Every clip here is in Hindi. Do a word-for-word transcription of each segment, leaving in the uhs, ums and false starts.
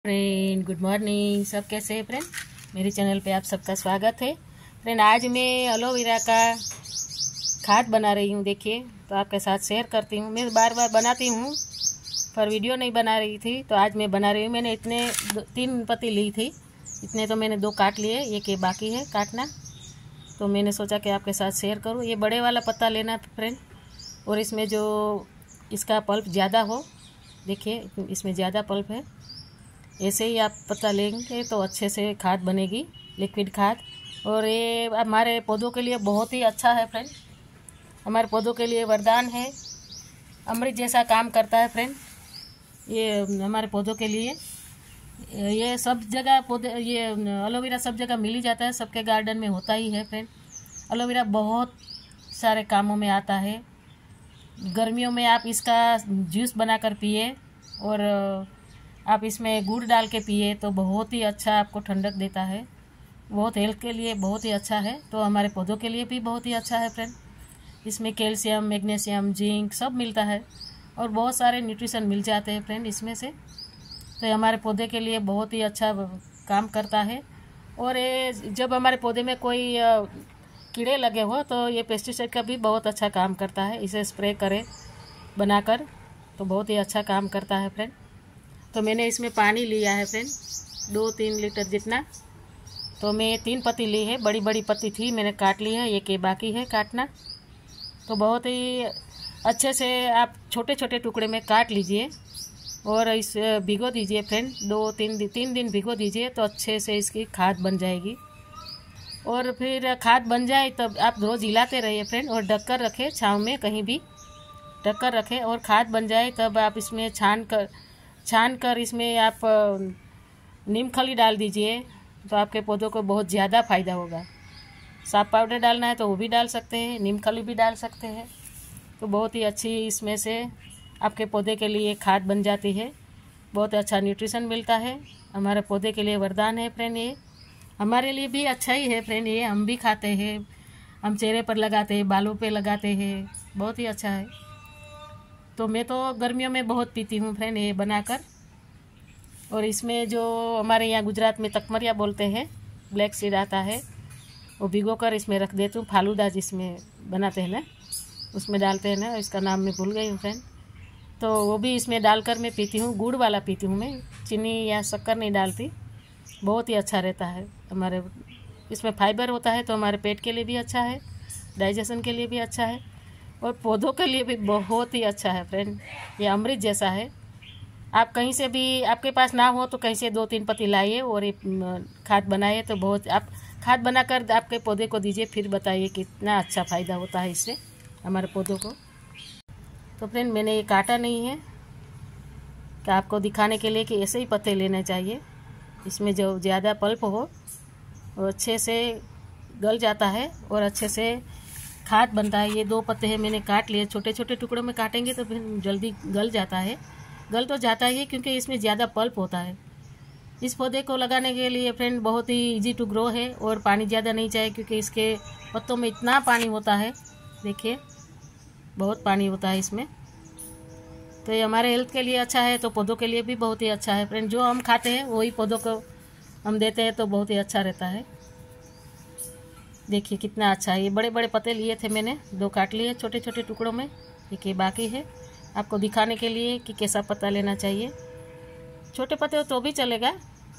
Friend good morning. सब कैसे हैं फ्रेंड? मेरे चैनल पे आप सबका स्वागत है। फ्रेंड आज मैं एलोवेरा का खाद बना रही हूँ। देखिए, तो आपके साथ शेयर करती हूँ। मैं बार बार बनाती हूँ पर वीडियो नहीं बना रही थी, तो आज मैं बना रही हूँ। मैंने इतने तीन पत्ती ली थी, इतने तो मैंने दो काट लिए, ये के बाकी है काटना, तो मैंने सोचा कि आपके साथ शेयर करूँ। ये बड़े वाला पत्ता लेना फ्रेंड, और इसमें जो इसका पल्प ज़्यादा हो, देखिए इसमें ज़्यादा पल्प है। ऐसे ही आप पत्ता लेंगे तो अच्छे से खाद बनेगी, लिक्विड खाद। और ये हमारे पौधों के लिए बहुत ही अच्छा है फ्रेंड, हमारे पौधों के लिए वरदान है, अमृत जैसा काम करता है फ्रेंड। ये हमारे पौधों के लिए, ये सब जगह पौधे, ये एलोवेरा सब जगह मिल ही जाता है, सबके गार्डन में होता ही है फ्रेंड। एलोवेरा बहुत सारे कामों में आता है। गर्मियों में आप इसका जूस बनाकर पिए, और आप इसमें गुड़ डाल के पिए तो बहुत ही अच्छा आपको ठंडक देता है, बहुत हेल्थ के लिए बहुत ही अच्छा है। तो हमारे पौधों के लिए भी बहुत ही अच्छा है फ्रेंड। इसमें कैल्शियम, मैग्नीशियम, जिंक सब मिलता है, और बहुत सारे न्यूट्रिशन मिल जाते हैं फ्रेंड इसमें से। तो ये हमारे पौधे के लिए बहुत ही अच्छा काम करता है। और ये जब हमारे पौधे में कोई कीड़े लगे हो तो ये पेस्टिसाइड का भी बहुत अच्छा काम करता है। इसे स्प्रे करें बनाकर तो बहुत ही अच्छा काम करता है फ्रेंड। तो मैंने इसमें पानी लिया है फ्रेंड, दो तीन लीटर जितना। तो मैं तीन पत्ती ली है, बड़ी बड़ी पत्ती थी, मैंने काट ली है, ये के बाकी है काटना। तो बहुत ही अच्छे से आप छोटे छोटे टुकड़े में काट लीजिए और इस भिगो दीजिए फ्रेंड, दो तीन दिन तीन दिन भिगो दीजिए तो अच्छे से इसकी खाद बन जाएगी। और फिर खाद बन जाए तब आप रोज़ हिलाते रहिए फ्रेंड, और ढक कर रखें छाँव में, कहीं भी ढक कर रखें। और खाद बन जाए तब आप इसमें छान कर छान कर इसमें आप नीम खली डाल दीजिए, तो आपके पौधों को बहुत ज़्यादा फ़ायदा होगा। साफ पाउडर डालना है तो वो भी डाल सकते हैं, नीम खली भी डाल सकते हैं। तो बहुत ही अच्छी इसमें से आपके पौधे के लिए खाद बन जाती है, बहुत अच्छा न्यूट्रिशन मिलता है। हमारे पौधे के लिए वरदान है फ्रेंड, ये हमारे लिए भी अच्छा ही है फ्रेंड। ये हम भी खाते हैं, हम चेहरे पर लगाते हैं, बालों पे लगाते हैं, बहुत ही अच्छा है। तो मैं तो गर्मियों में बहुत पीती हूँ फ्रेंड ये बनाकर। और इसमें जो हमारे यहाँ गुजरात में तकमरिया बोलते हैं, ब्लैक सीड आता है, वो भिगो कर इसमें रख देती हूँ। फालूदा जिसमें बनाते हैं ना, उसमें डालते हैं ना, इसका नाम मैं भूल गई हूँ फ्रेंड। तो वो भी इसमें डालकर मैं पीती हूँ, गुड़ वाला पीती हूँ मैं, चीनी या शक्कर नहीं डालती। बहुत ही अच्छा रहता है, हमारे इसमें फाइबर होता है तो हमारे पेट के लिए भी अच्छा है, डाइजेशन के लिए भी अच्छा है, और पौधों के लिए भी बहुत ही अच्छा है फ्रेंड। ये अमृत जैसा है। आप कहीं से भी, आपके पास ना हो तो कहीं से दो तीन पत्ती लाइए और ये खाद बनाइए, तो बहुत आप खाद बनाकर आपके पौधे को दीजिए, फिर बताइए कितना अच्छा फ़ायदा होता है इससे हमारे पौधों को। तो फ्रेंड मैंने ये काटा नहीं है, कि आपको दिखाने के लिए कि ऐसे ही पत्ते लेने चाहिए। इसमें जो ज़्यादा पल्प हो वो अच्छे से गल जाता है और अच्छे से खाद बनता है। ये दो पत्ते हैं, मैंने काट लिए, छोटे छोटे टुकड़ों में काटेंगे तो फिर जल्दी गल जाता है। गल तो जाता ही है क्योंकि इसमें ज़्यादा पल्प होता है। इस पौधे को लगाने के लिए फ्रेंड बहुत ही इजी टू ग्रो है, और पानी ज़्यादा नहीं चाहिए क्योंकि इसके पत्तों में इतना पानी होता है, देखिए बहुत पानी होता है इसमें। तो ये हमारे हेल्थ के लिए अच्छा है, तो पौधों के लिए भी बहुत ही अच्छा है फ्रेंड। जो हम खाते हैं वही पौधों को हम देते हैं, तो बहुत ही अच्छा रहता है। देखिए कितना अच्छा है। ये बड़े बड़े पत्ते लिए थे मैंने, दो काट लिए छोटे छोटे टुकड़ों में, देखिए बाकी है, आपको दिखाने के लिए कि कैसा पत्ता लेना चाहिए। छोटे पत्ते हो तो भी चलेगा।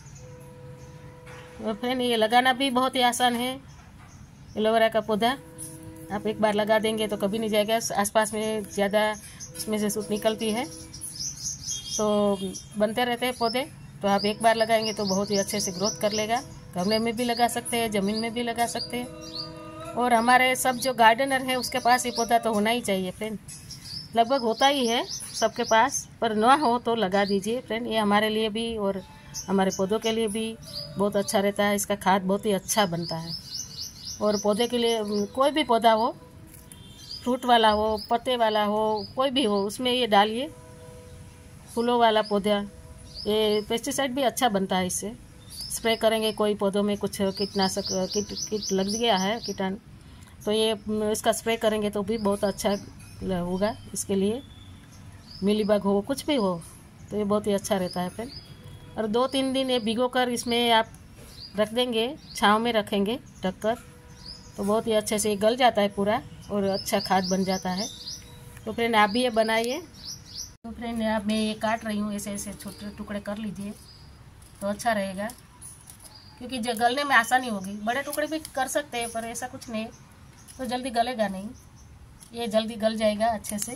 और फ्रेंड ये लगाना भी बहुत ही आसान है। एलोवेरा का पौधा आप एक बार लगा देंगे तो कभी नहीं जाएगा, आसपास में ज़्यादा उसमें से सूट निकलती है, तो बनते रहते हैं पौधे। तो आप एक बार लगाएंगे तो बहुत ही अच्छे से ग्रोथ कर लेगा। गमले में भी लगा सकते हैं, ज़मीन में भी लगा सकते हैं। और हमारे सब जो गार्डनर है उसके पास ये पौधा तो होना ही चाहिए फ्रेंड, लगभग होता ही है सबके पास, पर ना हो तो लगा दीजिए फ्रेंड। ये हमारे लिए भी और हमारे पौधों के लिए भी बहुत अच्छा रहता है। इसका खाद बहुत ही अच्छा बनता है। और पौधे के लिए कोई भी पौधा हो, फ्रूट वाला हो, पत्ते वाला हो, कोई भी हो, उसमें ये डालिए। फूलों वाला पौधा, ये पेस्टिसाइड भी अच्छा बनता है इससे। स्प्रे करेंगे कोई पौधों में कुछ कीटनाशक कीट कीट लग गया है कीटाणु, तो ये इसका स्प्रे करेंगे तो भी बहुत अच्छा होगा इसके लिए। मिलीबग हो, कुछ भी हो, तो ये बहुत ही अच्छा रहता है फ्रेंड। और दो तीन दिन ये भिगो कर इसमें आप रख देंगे, छाँव में रखेंगे ढककर, तो बहुत ही अच्छे से गल जाता है पूरा और अच्छा खाद बन जाता है। तो फ्रेंड आप भी ये बनाइए। तो फ्रेंड आप मैं ये काट रही हूँ, ऐसे ऐसे छोटे टुकड़े कर लीजिए तो अच्छा रहेगा, क्योंकि जो गलने में आसानी होगी। बड़े टुकड़े भी कर सकते हैं पर ऐसा कुछ नहीं, तो जल्दी गलेगा नहीं, ये जल्दी गल जाएगा अच्छे से।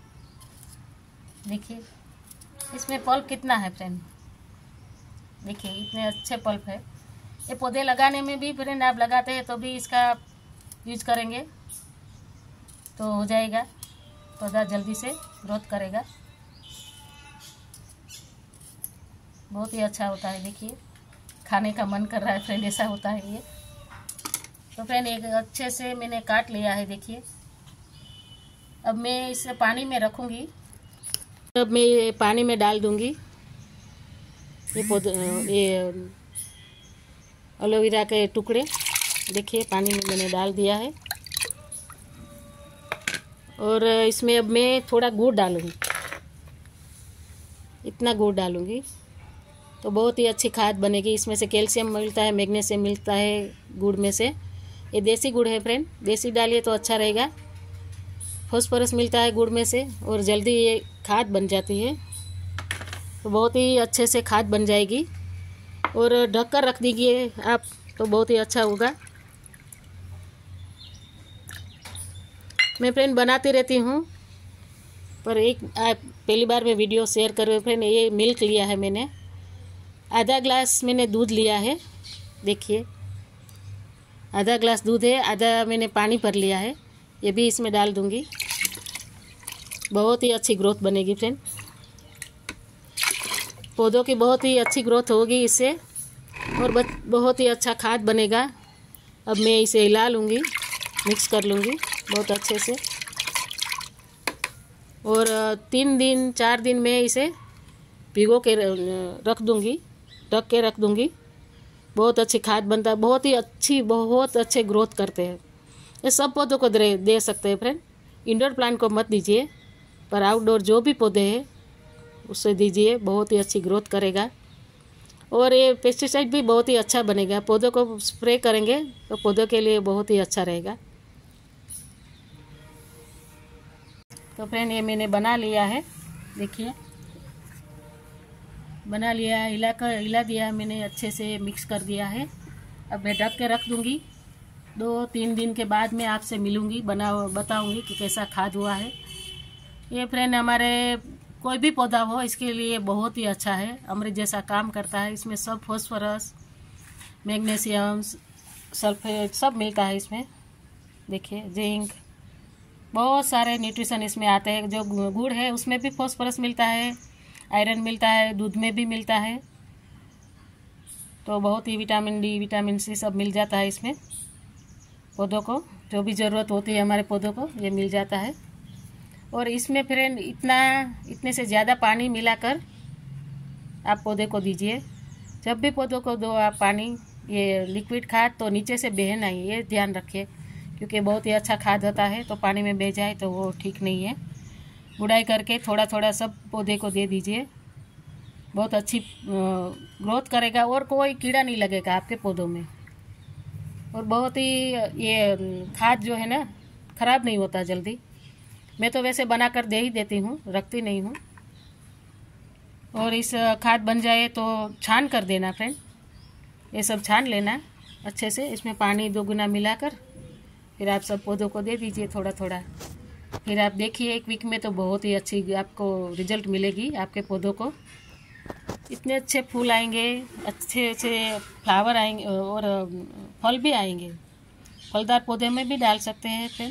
देखिए इसमें पल्प कितना है फ्रेंड, देखिए इतने अच्छे पल्प है। ये पौधे लगाने में भी फ्रेंड आप लगाते हैं तो भी इसका यूज करेंगे तो हो जाएगा, पौधा जल्दी से ग्रोथ करेगा, बहुत ही अच्छा होता है। देखिए खाने का मन कर रहा है फ्रेंड, ऐसा होता है ये। तो फ्रेंड एक अच्छे से मैंने काट लिया है, देखिए। अब मैं इसे पानी में रखूँगी, अब मैं ये पानी में डाल दूँगी ये पौधे, ये एलोवेरा के टुकड़े। देखिए पानी में मैंने डाल दिया है और इसमें अब मैं थोड़ा गुड़ डालूँगी, इतना गुड़ डालूँगी तो बहुत ही अच्छी खाद बनेगी। इसमें से कैल्शियम मिलता है, मैग्नीशियम मिलता है गुड़ में से। ये देसी गुड़ है फ्रेंड, देसी डालिए तो अच्छा रहेगा। फॉस्फोरस मिलता है गुड़ में से और जल्दी ये खाद बन जाती है, तो बहुत ही अच्छे से खाद बन जाएगी। और ढक कर रख दीजिए आप तो बहुत ही अच्छा होगा। मैं फ्रेंड बनाती रहती हूँ, पर एक आप पहली बार मैं वीडियो शेयर कर रही हूँ फ्रेंड। ये मिल्क लिया है मैंने, आधा ग्लास मैंने दूध लिया है, देखिए आधा ग्लास दूध है, आधा मैंने पानी भर लिया है, ये भी इसमें डाल दूँगी। बहुत ही अच्छी ग्रोथ बनेगी फ्रेंड, पौधों की बहुत ही अच्छी ग्रोथ होगी इससे और बहुत ही अच्छा खाद बनेगा। अब मैं इसे हिला लूँगी, मिक्स कर लूँगी बहुत अच्छे से, और तीन दिन चार दिन में इसे भिगो के रख दूँगी, ढक के रख दूँगी। बहुत अच्छी खाद बनता है, बहुत ही अच्छी, बहुत अच्छे ग्रोथ करते हैं। ये सब पौधों को दे दे सकते हैं फ्रेंड, इंडोर प्लांट को मत दीजिए, पर आउटडोर जो भी पौधे हैं उससे दीजिए, बहुत ही अच्छी ग्रोथ करेगा। और ये पेस्टिसाइड भी बहुत ही अच्छा बनेगा, पौधों को स्प्रे करेंगे तो पौधों के लिए बहुत ही अच्छा रहेगा। तो फ्रेंड ये मैंने बना लिया है, देखिए बना लिया, हिला कर हिला दिया मैंने, अच्छे से मिक्स कर दिया है। अब मैं ढक के रख दूँगी, दो तीन दिन के बाद मैं आपसे मिलूँगी, बना बताऊँगी कि कैसा खाद हुआ है। ये फ्रेंड हमारे कोई भी पौधा हो इसके लिए बहुत ही अच्छा है, अमृत जैसा काम करता है। इसमें सब फॉस्फोरस, मैग्नीशियम, सल्फेट सब मिलता है इसमें, देखिए जिंक, बहुत सारे न्यूट्रिशन इसमें आते हैं। जो गुड़ है उसमें भी फॉस्फोरस मिलता है, आयरन मिलता है, दूध में भी मिलता है, तो बहुत ही विटामिन डी, विटामिन सी सब मिल जाता है इसमें। पौधों को जो भी ज़रूरत होती है हमारे पौधों को ये मिल जाता है। और इसमें फ्रेंड इतना इतने से ज़्यादा पानी मिलाकर आप पौधे को दीजिए। जब भी पौधों को दो आप पानी, ये लिक्विड खाद तो नीचे से बहे नहीं, ये ध्यान रखिए, क्योंकि बहुत ही अच्छा खाद होता है, तो पानी में बह जाए तो वो ठीक नहीं है। गुड़ाई करके थोड़ा थोड़ा सब पौधे को दे दीजिए, बहुत अच्छी ग्रोथ करेगा और कोई कीड़ा नहीं लगेगा आपके पौधों में। और बहुत ही ये खाद जो है ना ख़राब नहीं होता जल्दी। मैं तो वैसे बना कर दे ही देती हूँ, रखती नहीं हूँ। और इस खाद बन जाए तो छान कर देना फ्रेंड, ये सब छान लेना अच्छे से, इसमें पानी दो गुना मिलाकर फिर आप सब पौधों को दे दीजिए थोड़ा थोड़ा। फिर आप देखिए एक वीक में तो बहुत ही अच्छी आपको रिजल्ट मिलेगी आपके पौधों को। इतने अच्छे फूल आएंगे, अच्छे अच्छे फ्लावर आएंगे और फल भी आएंगे। फलदार पौधे में भी डाल सकते हैं फ्रेंड।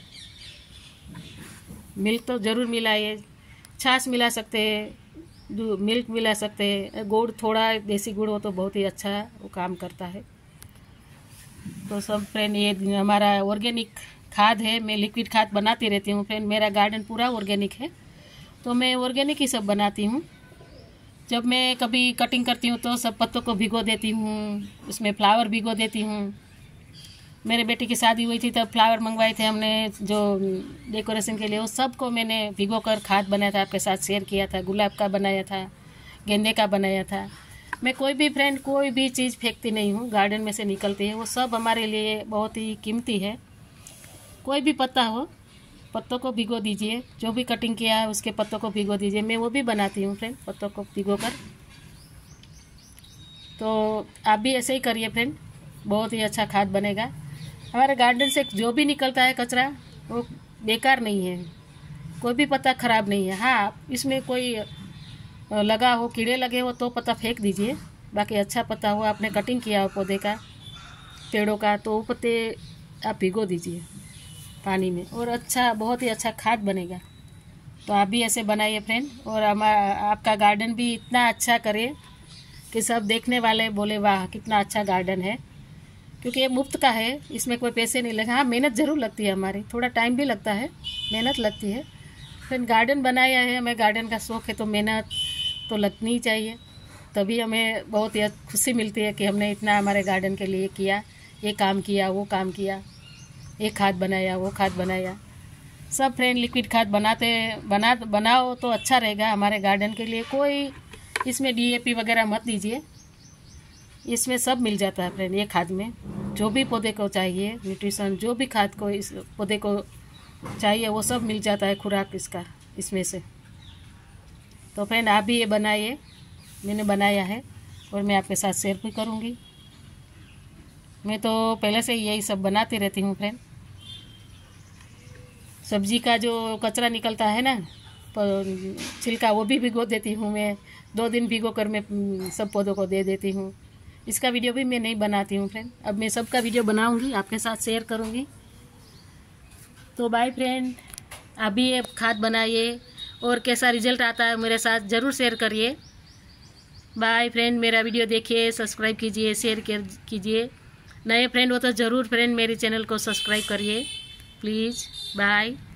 मिल्क तो ज़रूर मिलाइए, छाछ मिला सकते हैं, मिल्क मिला सकते हैं, गुड़ थोड़ा देसी गुड़ हो तो बहुत ही अच्छा वो काम करता है। तो सब फ्रेंड ये हमारा ऑर्गेनिक खाद है, मैं लिक्विड खाद बनाती रहती हूँ फ्रेंड। मेरा गार्डन पूरा ऑर्गेनिक है, तो मैं ऑर्गेनिक ही सब बनाती हूँ। जब मैं कभी कटिंग करती हूँ तो सब पत्तों को भिगो देती हूँ, उसमें फ्लावर भिगो देती हूँ। मेरे बेटे की शादी हुई थी तब फ्लावर मंगवाए थे हमने जो डेकोरेशन के लिए, उस सब को मैंने भिगो कर खाद बनाया था, आपके साथ शेयर किया था। गुलाब का बनाया था, गेंदे का बनाया था, मैं कोई भी फ्रेंड कोई भी चीज़ फेंकती नहीं हूँ, गार्डन में से निकलती है वो सब हमारे लिए बहुत ही कीमती है। कोई भी पत्ता हो, पत्तों को भिगो दीजिए, जो भी कटिंग किया है उसके पत्तों को भिगो दीजिए। मैं वो भी बनाती हूँ फ्रेंड, पत्तों को भिगो कर। तो आप भी ऐसे ही करिए फ्रेंड, बहुत ही अच्छा खाद बनेगा। हमारे गार्डन से जो भी निकलता है कचरा वो बेकार नहीं है, कोई भी पत्ता खराब नहीं है। हाँ, इसमें कोई लगा हो, कीड़े लगे हो तो पत्ता फेंक दीजिए, बाकी अच्छा पत्ता हो, आपने कटिंग किया हो पौधे का, पेड़ों का, तो वो पत्ते आप भिगो दीजिए पानी में और अच्छा, बहुत ही अच्छा खाद बनेगा। तो आप भी ऐसे बनाइए फ्रेंड, और हमारा आपका गार्डन भी इतना अच्छा करे कि सब देखने वाले बोले वाह कितना अच्छा गार्डन है। क्योंकि ये मुफ्त का है, इसमें कोई पैसे नहीं लगे। हाँ, मेहनत ज़रूर लगती है, हमारी थोड़ा टाइम भी लगता है, मेहनत लगती है। फिर गार्डन बनाया है, हमें गार्डन का शौक़ है तो मेहनत तो लगनी ही चाहिए, तभी हमें बहुत ही खुशी मिलती है कि हमने इतना हमारे गार्डन के लिए किया, ये काम किया, वो काम किया, ये खाद बनाया, वो खाद बनाया। सब फ्रेंड लिक्विड खाद बनाते बना बनाओ तो अच्छा रहेगा हमारे गार्डन के लिए। कोई इसमें डी ए पी वगैरह मत दीजिए, इसमें सब मिल जाता है फ्रेंड। ये खाद में जो भी पौधे को चाहिए, न्यूट्रिशन जो भी खाद को इस पौधे को चाहिए वो सब मिल जाता है, खुराक इसका इसमें से। तो फ्रेंड आप भी ये बनाइए, मैंने बनाया है और मैं आपके साथ शेयर भी करूँगी। मैं तो पहले से यही सब बनाती रहती हूँ फ्रेंड। सब्जी का जो कचरा निकलता है ना, छिलका, वो भी भिगो देती हूँ मैं, दो दिन भिगो कर मैं सब पौधों को दे देती हूँ। इसका वीडियो भी मैं नहीं बनाती हूँ फ्रेंड, अब मैं सबका वीडियो बनाऊँगी, आपके साथ शेयर करूँगी। तो बाय फ्रेंड, आप भी ये खाद बनाइए और कैसा रिजल्ट आता है मेरे साथ ज़रूर शेयर करिए। बाय फ्रेंड, मेरा वीडियो देखिए, सब्सक्राइब कीजिए, शेयर कीजिए। नए फ्रेंड हो तो ज़रूर फ्रेंड मेरे चैनल को सब्सक्राइब करिए प्लीज़। बाय।